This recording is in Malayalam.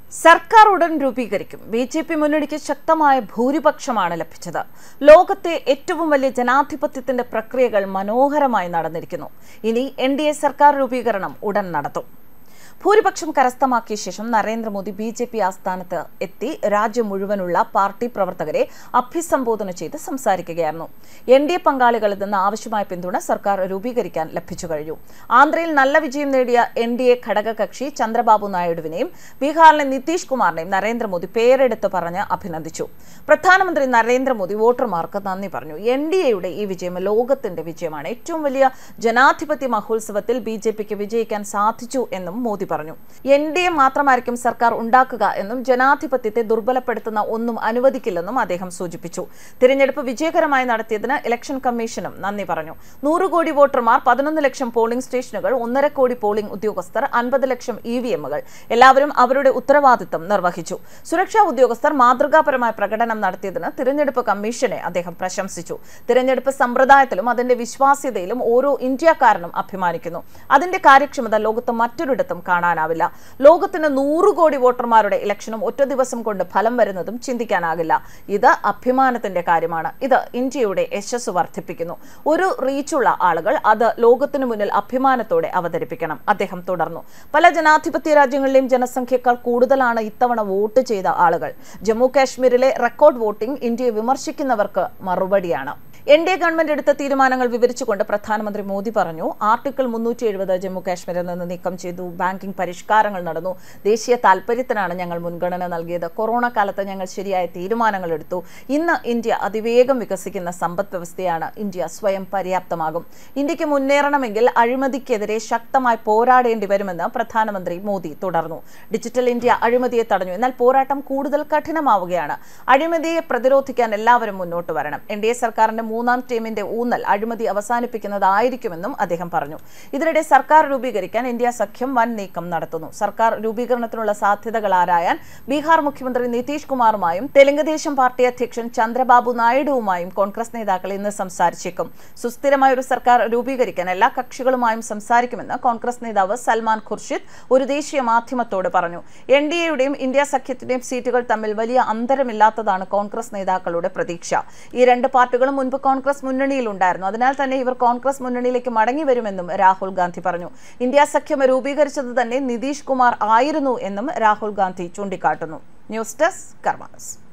സർക്കാർ ഉടൻ രൂപീകരിക്കും. ബിജെപി മുന്നണിക്ക് ശക്തമായ ഭൂരിപക്ഷമാണ് ലഭിച്ചത്. ലോകത്തെ ഏറ്റവും വലിയ ജനാധിപത്യത്തിന്റെ പ്രക്രിയകൾ മനോഹരമായി നടന്നിരിക്കുന്നു. ഇനി എൻഡിഎ സർക്കാർ രൂപീകരണം ഉടൻ നടത്തും. ഭൂരിപക്ഷം കരസ്ഥമാക്കിയ ശേഷം നരേന്ദ്രമോദി ബിജെപി ആസ്ഥാനത്ത് എത്തി രാജ്യം മുഴുവനുള്ള പാർട്ടി പ്രവർത്തകരെ അഭിസംബോധന ചെയ്ത് സംസാരിക്കുകയായിരുന്നു. എൻഡിഎ പങ്കാളികളിൽ നിന്ന് ആവശ്യമായ പിന്തുണ സർക്കാർ രൂപീകരിക്കാൻ ലഭിച്ചു കഴിഞ്ഞു. ആന്ധ്രയിൽ നല്ല വിജയം നേടിയ എൻഡിഎ ഘടകകക്ഷി ചന്ദ്രബാബു നായിഡുവിനെയും ബീഹാറിലെ നിതീഷ് കുമാറിനെയും നരേന്ദ്രമോദി പേരെടുത്ത് പറഞ്ഞ് അഭിനന്ദിച്ചു. പ്രധാനമന്ത്രി നരേന്ദ്രമോദി വോട്ടർമാർക്ക് നന്ദി പറഞ്ഞു. എൻഡിഎയുടെ ഈ വിജയം ലോകത്തിന്റെ വിജയമാണ്. ഏറ്റവും വലിയ ജനാധിപത്യ മഹോത്സവത്തിൽ ബിജെപിക്ക് വിജയിക്കാൻ സാധിച്ചു എന്നും മോദി പറഞ്ഞു. എൻഡിഎ മാത്രമായിരിക്കും സർക്കാർ ഉണ്ടാക്കുക എന്നും ജനാധിപത്യത്തെ ദുർബലപ്പെടുത്തുന്ന ഒന്നും അനുവദിക്കില്ലെന്നും അദ്ദേഹം സൂചിപ്പിച്ചു. തിരഞ്ഞെടുപ്പ് വിജയകരമായി നടത്തിയതിന് ഇലക്ഷൻ കമ്മീഷനും നന്ദി പറഞ്ഞു. 100 കോടി വോട്ടർമാർ, 11 ലക്ഷം പോളിംഗ് സ്റ്റേഷനുകൾ, 1.5 കോടി പോളിംഗ് ഉദ്യോഗസ്ഥർ, 50 ലക്ഷം ഇവിഎമ്മുകൾ എല്ലാവരും അവരുടെ ഉത്തരവാദിത്തം നിർവഹിച്ചു. സുരക്ഷാ ഉദ്യോഗസ്ഥർ മാതൃകാപരമായ പ്രകടനം നടത്തിയതിന് തിരഞ്ഞെടുപ്പ് കമ്മീഷനെ അദ്ദേഹം പ്രശംസിച്ചു. തിരഞ്ഞെടുപ്പ് സമ്പ്രദായത്തിലും അതിന്റെ വിശ്വാസ്യതയിലും ഓരോ ഇന്ത്യക്കാരനും അഭിമാനിക്കുന്നു. അതിന്റെ കാര്യക്ഷമത ലോകത്ത് മറ്റൊരിടത്തും കാണാനാവില്ല. ലോകത്തിന് 100 കോടി വോട്ടർമാരുടെ ഇലക്ഷനും ഒറ്റ ദിവസം കൊണ്ട് ഫലം വരുന്നതും ചിന്തിക്കാനാകില്ല. ഇത് അഭിമാനത്തിന്റെ കാര്യമാണ്. ഇത് ഇന്ത്യയുടെ യശസ് വർദ്ധിപ്പിക്കുന്നു. ഒരു റീച്ചുള്ള ആളുകൾ അത് ലോകത്തിനു മുന്നിൽ അഭിമാനത്തോടെ അവതരിപ്പിക്കണം. അദ്ദേഹം തുടർന്നു. പല ജനാധിപത്യ രാജ്യങ്ങളിലെയും ജനസംഖ്യയേക്കാൾ കൂടുതലാണ് ഇത്തവണ വോട്ട് ചെയ്ത ആളുകൾ. ജമ്മു കാശ്മീരിലെ റെക്കോർഡ് വോട്ടിംഗ് ഇന്ത്യയെ വിമർശിക്കുന്നവർക്ക് മറുപടിയാണ്. എൻഡിഎ ഗവൺമെന്റ് എടുത്ത തീരുമാനങ്ങൾ വിവരിച്ചുകൊണ്ട് പ്രധാനമന്ത്രി മോദി പറഞ്ഞു. ആർട്ടിക്കിൾ 370 ജമ്മു കാശ്മീരിൽ നിന്ന് നീക്കം ചെയ്തു. ബാങ്കിംഗ് പരിഷ്കാരങ്ങൾ നടന്നു. ദേശീയ താൽപര്യത്തിനാണ് ഞങ്ങൾ മുൻഗണന നൽകിയത്. കൊറോണ കാലത്ത് ഞങ്ങൾ ശരിയായ തീരുമാനങ്ങൾ എടുത്തു. ഇന്ന് ഇന്ത്യ അതിവേഗം വികസിക്കുന്ന സമ്പദ് വ്യവസ്ഥയാണ്. ഇന്ത്യ സ്വയം പര്യാപ്തമാകും. ഇന്ത്യക്ക് മുന്നേറണമെങ്കിൽ അഴിമതിക്കെതിരെ ശക്തമായി പോരാടേണ്ടി വരുമെന്ന് പ്രധാനമന്ത്രി മോദി തുടർന്നു. ഡിജിറ്റൽ ഇന്ത്യ അഴിമതിയെ തടഞ്ഞു. എന്നാൽ പോരാട്ടം കൂടുതൽ കഠിനമാവുകയാണ്. അഴിമതിയെ പ്രതിരോധിക്കാൻ എല്ലാവരും മുന്നോട്ട് വരണം. എൻഡിഎ സർക്കാരിന്റെ മൂന്നാം ടീമിന്റെ ഊന്നൽ അഴിമതി അവസാനിപ്പിക്കുന്നതായിരിക്കുമെന്നും അദ്ദേഹം പറഞ്ഞു. ഇതിനിടെ സർക്കാർ രൂപീകരിക്കാൻ ഇന്ത്യ സഖ്യം വൻ നീക്കം നടത്തുന്നു. സർക്കാർ രൂപീകരണത്തിനുള്ള സാധ്യതകൾ ആരായാൻ ബീഹാർ മുഖ്യമന്ത്രി നിതീഷ് കുമാറുമായും തെലുങ്ക് ദേശം പാർട്ടി അധ്യക്ഷൻ ചന്ദ്രബാബു നായിഡുവുമായും കോൺഗ്രസ് നേതാക്കൾ ഇന്ന് സംസാരിച്ചേക്കും. സുസ്ഥിരമായ ഒരു സർക്കാർ രൂപീകരിക്കാൻ എല്ലാ കക്ഷികളുമായും സംസാരിക്കുമെന്ന് കോൺഗ്രസ് നേതാവ് സൽമാൻ ഖുർഷിദ് ഒരു ദേശീയ മാധ്യമത്തോട് പറഞ്ഞു. എൻഡിഎയുടെയും ഇന്ത്യ സഖ്യത്തിന്റെയും സീറ്റുകൾ തമ്മിൽ വലിയ അന്തരമില്ലാത്തതാണ് കോൺഗ്രസ് നേതാക്കളുടെ പ്രതീക്ഷ. ഈ രണ്ട് പാർട്ടികളും മുൻപ് കോൺഗ്രസ് മുന്നണിയിലുണ്ടായിരുന്നു. അതിനാൽ തന്നെ ഇവർ കോൺഗ്രസ് മുന്നണിയിലേക്ക് മടങ്ങി വരുമെന്നും രാഹുൽ ഗാന്ധി പറഞ്ഞു. ഇന്ത്യ സഖ്യം രൂപീകരിച്ചത് തന്നെ നിതീഷ് കുമാർ ആയിരുന്നു എന്നും രാഹുൽ ഗാന്ധി ചൂണ്ടിക്കാട്ടുന്നു. News desk Karma news.